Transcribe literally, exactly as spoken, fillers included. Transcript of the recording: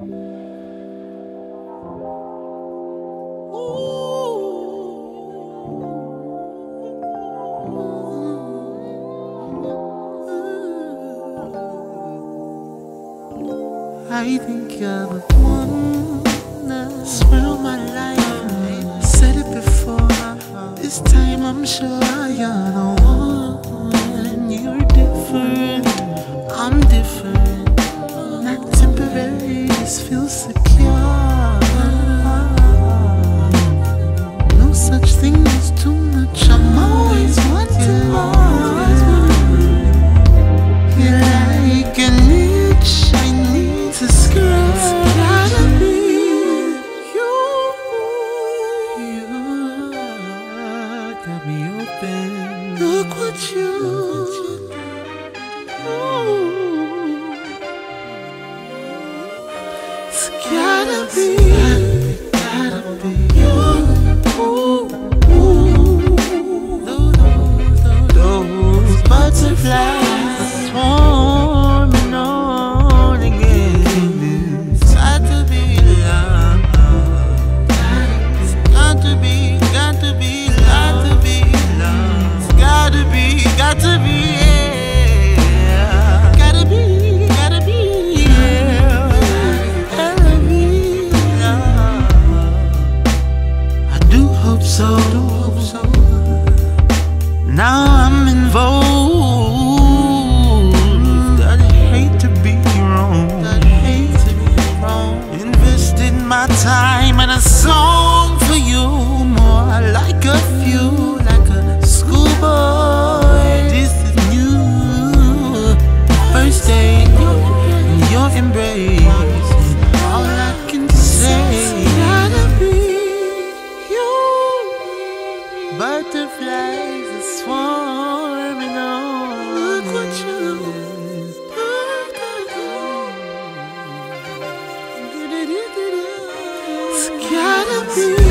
I think you're the one. I swear on my life, I said it before. This time I'm sure you're the one. You're different, I'm different. Not temporary, this feels secure. No such thing as too much. I'm always wanting more. You're like an itch I need to scratch. Gotta be you. You got me open. Look what you do. It's gotta be, gotta be you. Those butterflies swarming on again. It's got to be love. It's got to be, got to be, got to be love. It's got to be, got to be, yeah. Gotta be, gotta be, yeah. Gotta be love. I do hope so, do hope so. Now I'm involved. I'd hate to be wrong. I'd hate to be wrong. Invested my time and a song for you. More like a few, like a schoolboy. This is new. First day in your embrace. All I can say is gotta be you. Butterflies are swarming on. Look what you did. It's gotta be